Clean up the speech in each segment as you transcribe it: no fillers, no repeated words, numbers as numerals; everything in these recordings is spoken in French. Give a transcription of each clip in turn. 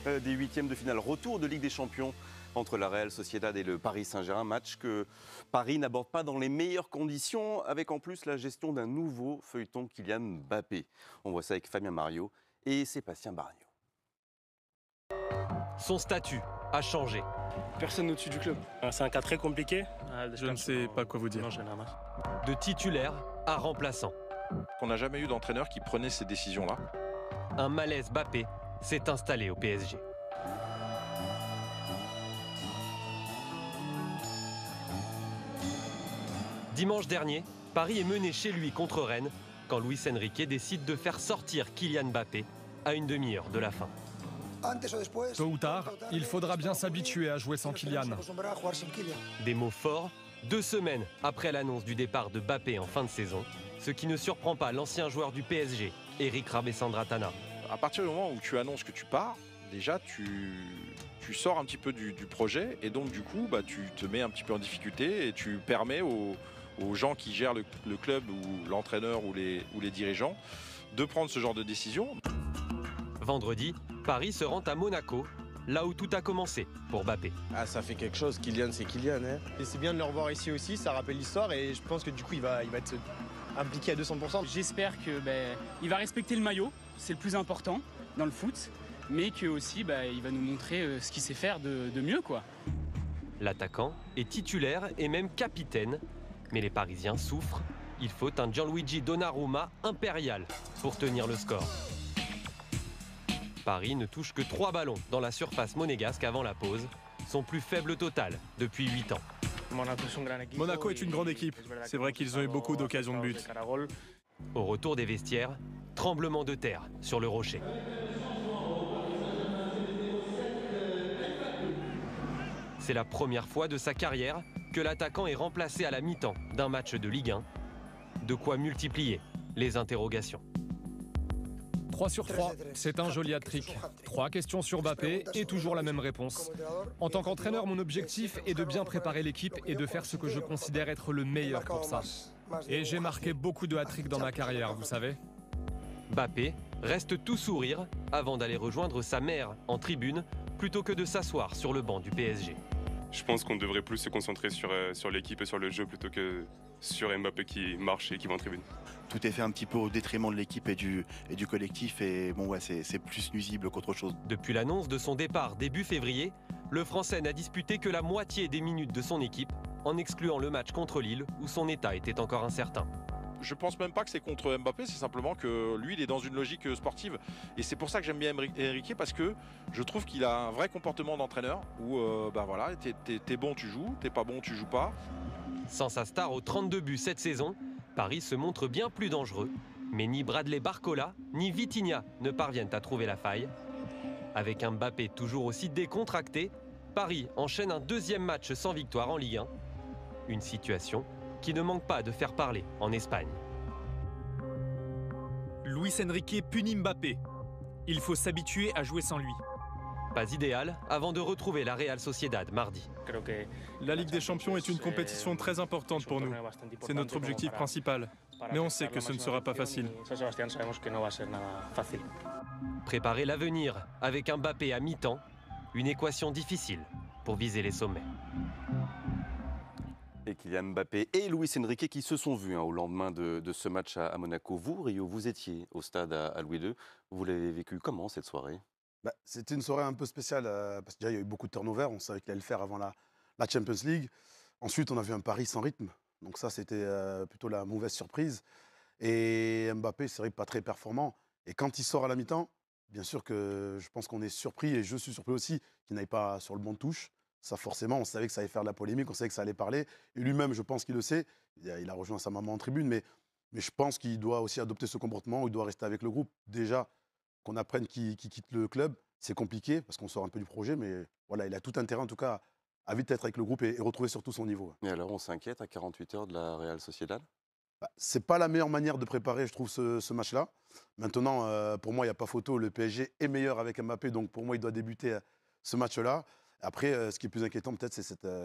des huitièmes de finale. Retour de Ligue des Champions entre la Real Sociedad et le Paris Saint-Germain. Match que Paris n'aborde pas dans les meilleures conditions, avec en plus la gestion d'un nouveau feuilleton Kylian Mbappé. On voit ça avec Fabien Mariot et Sébastien Bargnaud. Son statut a changé. Personne au-dessus du club. C'est un cas très compliqué. Je ne sais pas quoi vous dire. De titulaire à remplaçant. On n'a jamais eu d'entraîneur qui prenait ces décisions-là. Un malaise Mbappé s'est installé au PSG. Dimanche dernier, Paris est mené chez lui contre Rennes quand Luis Enrique décide de faire sortir Kylian Mbappé à une demi-heure de la fin. Tôt ou tard, il faudra bien s'habituer à jouer sans Kylian. Des mots forts, 2 semaines après l'annonce du départ de Mbappé en fin de saison, ce qui ne surprend pas l'ancien joueur du PSG, Eric Rabessandratana. À partir du moment où tu annonces que tu pars, déjà tu sors un petit peu du projet et donc du coup tu te mets un petit peu en difficulté et tu permets aux gens qui gèrent le club ou l'entraîneur ou les dirigeants de prendre ce genre de décision. Vendredi, Paris se rend à Monaco, là où tout a commencé pour Mbappé. Ah, ça fait quelque chose, Kylian c'est Kylian. Hein. Et c'est bien de le revoir ici aussi, ça rappelle l'histoire et je pense que du coup il va être impliqué à 200%. J'espère que il va respecter le maillot, c'est le plus important dans le foot, mais que aussi il va nous montrer ce qu'il sait faire de mieux, quoi. L'attaquant est titulaire et même capitaine, mais les Parisiens souffrent. Il faut un Gianluigi Donnarumma impérial pour tenir le score. Paris ne touche que 3 ballons dans la surface monégasque avant la pause, son plus faible total depuis 8 ans. Monaco est une grande équipe. C'est vrai qu'ils ont eu beaucoup d'occasions de but. Au retour des vestiaires, tremblement de terre sur le rocher. C'est la première fois de sa carrière que l'attaquant est remplacé à la mi-temps d'un match de Ligue 1. De quoi multiplier les interrogations. 3 sur 3, c'est un joli hat-trick. 3 questions sur Mbappé et toujours la même réponse. En tant qu'entraîneur, mon objectif est de bien préparer l'équipe et de faire ce que je considère être le meilleur pour ça. Et j'ai marqué beaucoup de hat-tricks dans ma carrière, vous savez. Mbappé reste tout sourire avant d'aller rejoindre sa mère en tribune plutôt que de s'asseoir sur le banc du PSG. Je pense qu'on devrait plus se concentrer sur l'équipe et sur le jeu plutôt que sur Mbappé qui marche et qui va en tribune. Tout est fait un petit peu au détriment de l'équipe et du collectif et bon ouais, c'est plus nuisible qu'autre chose. Depuis l'annonce de son départ début février, le Français n'a disputé que la moitié des minutes de son équipe, en excluant le match contre Lille où son état était encore incertain. Je pense même pas que c'est contre Mbappé, c'est simplement que lui il est dans une logique sportive et c'est pour ça que j'aime bien Enrique parce que je trouve qu'il a un vrai comportement d'entraîneur où voilà, t'es bon tu joues, t'es pas bon tu joues pas. Sans sa star aux 32 buts cette saison, Paris se montre bien plus dangereux, mais ni Bradley Barcola ni Vitinha ne parviennent à trouver la faille. Avec un Mbappé toujours aussi décontracté, Paris enchaîne un 2e match sans victoire en Ligue 1. Une situation qui ne manque pas de faire parler en Espagne. Luis Enrique punit Mbappé. Il faut s'habituer à jouer sans lui. Pas idéal avant de retrouver la Real Sociedad mardi. La Ligue des Champions est une compétition très importante pour nous. C'est notre objectif principal. Mais on sait que ce ne sera pas facile. Préparer l'avenir avec un Mbappé à mi-temps, une équation difficile pour viser les sommets. Et Kylian Mbappé et Luis Enrique qui se sont vus au lendemain de ce match à Monaco. Vous, Rio, vous étiez au stade à Louis II. Vous l'avez vécu comment cette soirée ? C'était une soirée un peu spéciale parce qu'il y a eu beaucoup de turnover. On savait qu'il allait le faire avant la Champions League. Ensuite, on a vu un Paris sans rythme. Donc ça, c'était plutôt la mauvaise surprise. Et Mbappé, c'est vrai que pas très performant. Et quand il sort à la mi-temps, bien sûr que je pense qu'on est surpris, et je suis surpris aussi, qu'il n'aille pas sur le banc de touche. Ça, forcément, on savait que ça allait faire de la polémique, on savait que ça allait parler. Et lui-même, je pense qu'il le sait. Il a rejoint sa maman en tribune, mais je pense qu'il doit aussi adopter ce comportement où il doit rester avec le groupe. Déjà, qu'on apprenne qu'il quitte le club, c'est compliqué parce qu'on sort un peu du projet, mais voilà, il a tout intérêt en tout cas à vite être avec le groupe et retrouver surtout son niveau. Et alors, on s'inquiète à 48 heures de la Real Sociedad ? C'est pas la meilleure manière de préparer, je trouve, ce match-là. Maintenant, pour moi, il n'y a pas photo. Le PSG est meilleur avec Mbappé, donc pour moi, il doit débuter ce match-là. Après, ce qui est plus inquiétant, peut-être, c'est cette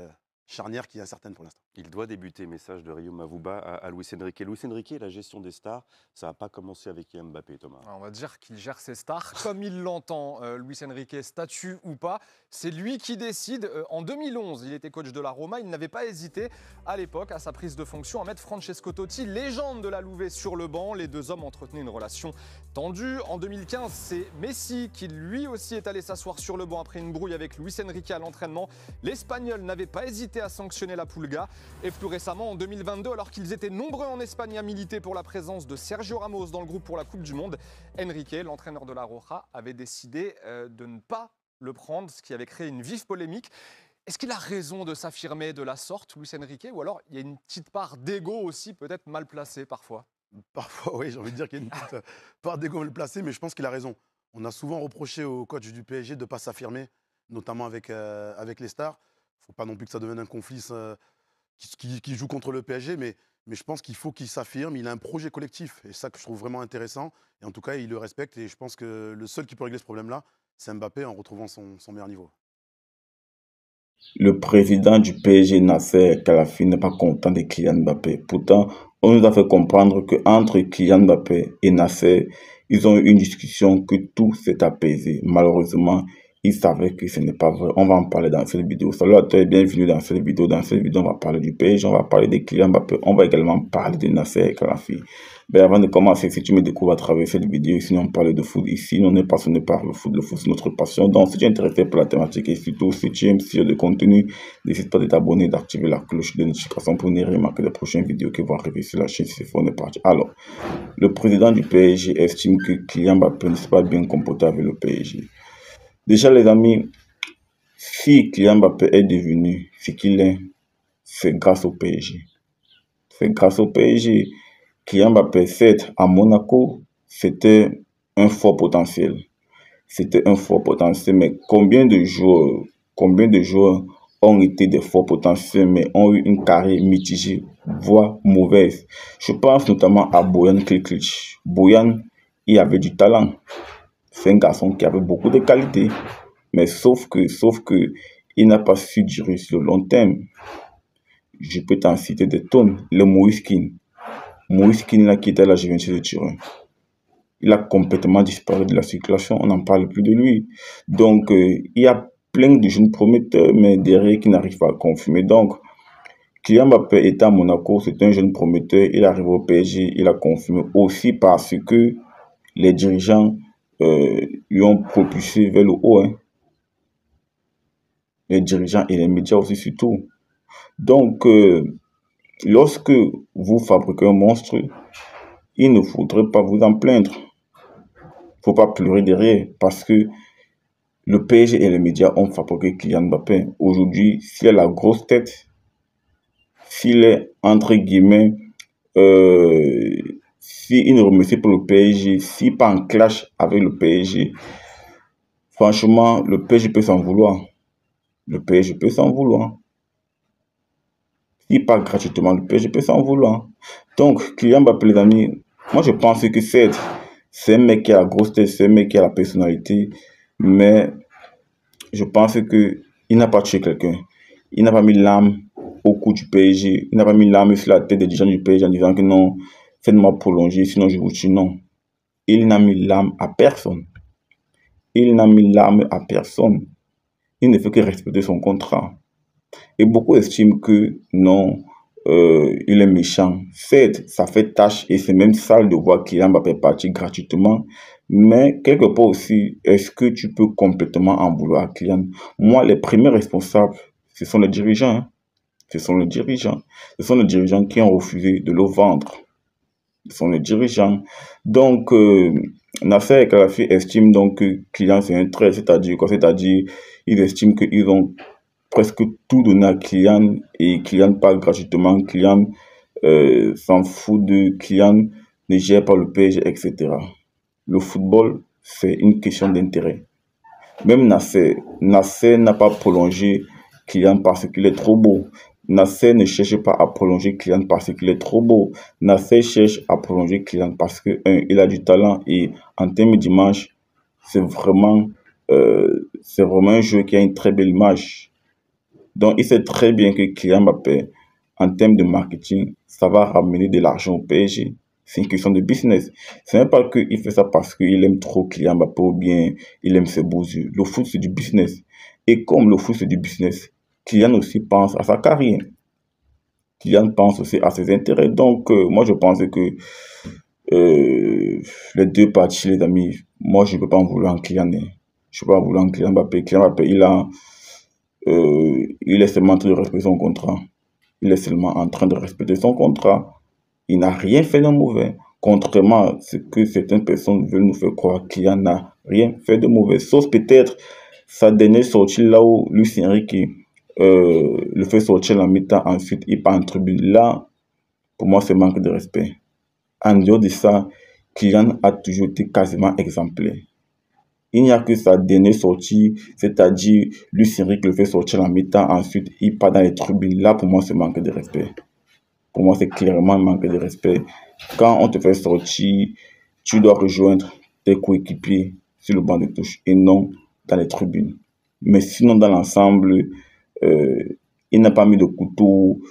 charnière qui est incertaine pour l'instant. Il doit débuter, message de Rio Mavuba à Luis Enrique. Luis Enrique, la gestion des stars, ça n'a pas commencé avec Kylian Mbappé, Thomas. On va dire qu'il gère ses stars comme il l'entend, Luis Enrique, statut ou pas. C'est lui qui décide. En 2011, il était coach de la Roma. Il n'avait pas hésité à l'époque, à sa prise de fonction, à mettre Francesco Totti, légende de la Louvet, sur le banc. Les deux hommes entretenaient une relation tendue. En 2015, c'est Messi qui lui aussi est allé s'asseoir sur le banc après une brouille avec Luis Enrique à l'entraînement. L'Espagnol n'avait pas hésité à sanctionner la Pulga. Et plus récemment, en 2022, alors qu'ils étaient nombreux en Espagne à militer pour la présence de Sergio Ramos dans le groupe pour la Coupe du Monde, Enrique, l'entraîneur de la Roja, avait décidé de ne pas le prendre, ce qui avait créé une vive polémique. Est-ce qu'il a raison de s'affirmer de la sorte, Luis Enrique, ou alors il y a une petite part d'ego aussi, peut-être mal placée parfois? Parfois, oui, j'ai envie de dire qu'il y a une petite part d'ego mal placée, mais je pense qu'il a raison. On a souvent reproché au coach du PSG de ne pas s'affirmer, notamment avec les stars. Il ne faut pas non plus que ça devienne un conflit qui joue contre le PSG, mais je pense qu'il faut qu'il s'affirme. Il a un projet collectif, et ça que je trouve vraiment intéressant. Et en tout cas, il le respecte, et je pense que le seul qui peut régler ce problème-là, c'est Mbappé en retrouvant son meilleur niveau. Le président du PSG, Nasser Khelaïfi, n'est pas content de Kylian Mbappé. Pourtant, on nous a fait comprendre qu'entre Kylian Mbappé et Nasser, ils ont eu une discussion que tout s'est apaisé. Malheureusement, ils savaient que ce n'est pas vrai. On va en parler dans cette vidéo. Salut à toi et bienvenue dans cette vidéo. Dans cette vidéo, on va parler du PSG, on va parler de Kylian Mbappé, on va également parler de Nasser Khelaïfi. Mais avant de commencer, si tu me découvres à travers cette vidéo, sinon on parle de foot ici, on est passionné par le foot c'est notre passion. Donc si tu es intéressé par la thématique et surtout si tu aimes ce de contenu, n'hésite pas de t'abonner, d'activer la cloche de notification pour ne rien manquer des prochaines vidéos qui vont arriver sur la chaîne. Si on est parti. Alors, le président du PSG estime que Kylian Mbappé ne s'est pas bien comporté avec le PSG. Déjà les amis, si Kylian Mbappé est devenu ce qu'il est, c'est grâce au PSG. C'est grâce au PSG. Kylian Mbappé, certes, à Monaco, c'était un fort potentiel. C'était un fort potentiel, mais combien de joueurs ont été des forts potentiels, mais ont eu une carrière mitigée, voire mauvaise. Je pense notamment à Bojan Krkić. Bojan, il avait du talent. C'est un garçon qui avait beaucoup de qualités, mais sauf que, il n'a pas su durer sur le long terme. Je peux t'en citer des tonnes. Le Moïse Kean. Moïse Kean a quitté la Juventus de Turin. Il a complètement disparu de la circulation, on n'en parle plus de lui. Donc, il y a plein de jeunes prometteurs, mais derrière qui n'arrivent pas à confirmer. Donc, Kylian Mbappé était à Monaco, c'est un jeune prometteur, il arrive au PSG, il a confirmé aussi parce que les dirigeants lui ont propulsé vers le haut. Hein. Les dirigeants et les médias aussi surtout. Donc, lorsque vous fabriquez un monstre, il ne faudrait pas vous en plaindre. Il ne faut pas pleurer derrière parce que le PSG et les médias ont fabriqué Kylian Mbappé. Aujourd'hui, s'il a la grosse tête, s'il est entre guillemets, s'il ne remercie pour le PSG, s'il n'est pas en clash avec le PSG, franchement, le PSG peut s'en vouloir. Le PSG peut s'en vouloir. S'il part gratuitement, le PSG peut s'en vouloir. Donc, Kylian Mbappé, les amis, moi je pense que c'est un mec qui a la grosse tête, c'est un mec qui a la personnalité, mais je pense qu'il n'a pas tué quelqu'un. Il n'a pas mis l'âme au cou du PSG. Il n'a pas mis l'âme sur la tête des dirigeants du PSG en disant que non, faites-moi prolonger, sinon je vous tue. Non. Il n'a mis l'âme à personne. Il n'a mis l'âme à personne. Il ne fait que respecter son contrat. Et beaucoup estiment que non, il est méchant. Certes, ça fait tâche et c'est même sale de voir Kylian Mbappé partir gratuitement. Mais quelque part aussi, est-ce que tu peux complètement en vouloir à Kylian? Moi, les premiers responsables, ce sont les dirigeants. Hein. Ce sont les dirigeants. Ce sont les dirigeants qui ont refusé de le vendre. Ce sont les dirigeants. Donc, Nasser Khelaïfi estime donc que Kylian c'est un trait, c'est-à-dire quoi? C'est-à-dire, ils estiment qu'ils ont presque tout donné à Kylian et Kylian part gratuitement. Kylian s'en fout de Kylian, ne gère pas le PSG, etc. Le football, c'est une question d'intérêt. Même Nasser n'a pas prolongé Kylian parce qu'il est trop beau. Nasser ne cherche pas à prolonger Kylian parce qu'il est trop beau. Nasser cherche à prolonger Kylian parce qu'il a du talent et en termes d'image, c'est vraiment un jeu qui a une très belle image. Donc, il sait très bien que Kylian Mbappé, en termes de marketing, ça va ramener de l'argent au PSG. C'est une question de business. Ce n'est pas qu'il fait ça parce qu'il aime trop Kylian Mbappé ou bien il aime ses beaux yeux. Le foot, c'est du business. Et comme le foot, c'est du business, Kylian aussi pense à sa carrière. Kylian pense aussi à ses intérêts. Donc, moi, je pense que les deux parties, les amis, moi, je ne peux pas en vouloir en Kylian. Je ne peux pas en vouloir en Kylian Mbappé. Kylian Mbappé, il est seulement en train de respecter son contrat. Il est seulement en train de respecter son contrat. Il n'a rien fait de mauvais. Contrairement à ce que certaines personnes veulent nous faire croire, Kylian n'a rien fait de mauvais. Sauf peut-être sa dernière sortie là où Luis Enrique le fait sortir la mi-temps, ensuite il part en tribune. Là, pour moi, c'est manque de respect. En dehors de ça, Kylian a toujours été quasiment exemplaire. Il n'y a que sa dernière sortie, c'est-à-dire Luis Enrique le fait sortir la mi-temps, ensuite il part dans les tribunes. Là, pour moi, c'est manque de respect. Pour moi, c'est clairement un manque de respect. Quand on te fait sortir, tu dois rejoindre tes coéquipiers sur le banc de touche et non dans les tribunes. Mais sinon, dans l'ensemble, il n'a pas mis de couteau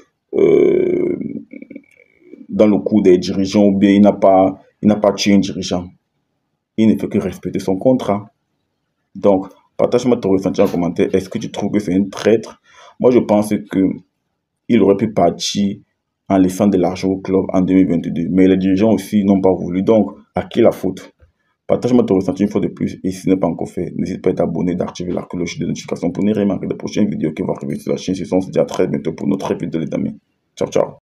dans le cou des dirigeants ou bien il n'a pas tué un dirigeant. Il ne fait que respecter son contrat. Donc, partage-moi ton ressenti en commentaire. Est-ce que tu trouves que c'est un traître? Moi, je pense qu'il aurait pu partir en laissant de l'argent au club en 2022. Mais les dirigeants aussi n'ont pas voulu. Donc, à qui la faute? Partage-moi ton ressenti une fois de plus. Et si ce n'est pas encore fait, n'hésite pas à t'abonner, d'activer la cloche de notification pour ne rien manquer des prochaines vidéos qui vont arriver sur la chaîne. On se dit à très bientôt pour notre vidéo, les amis. Ciao, ciao.